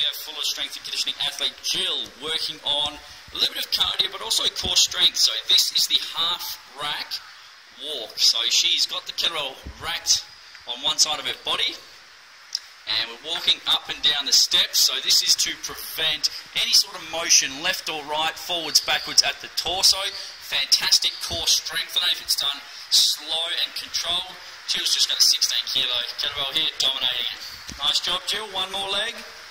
we have Fulla strength and conditioning athlete Jill working on a little bit of cardio but also core strength. So this is the half rack walk. So she's got the kettlebell racked on one side of her body and we're walking up and down the steps. So this is to prevent any sort of motion left or right, forwards, backwards at the torso. Fantastic core strength, and if it's done slow and controlled. Jill's just got a 16 kilo kettlebell here dominating it. Nice job, Jill. One more leg.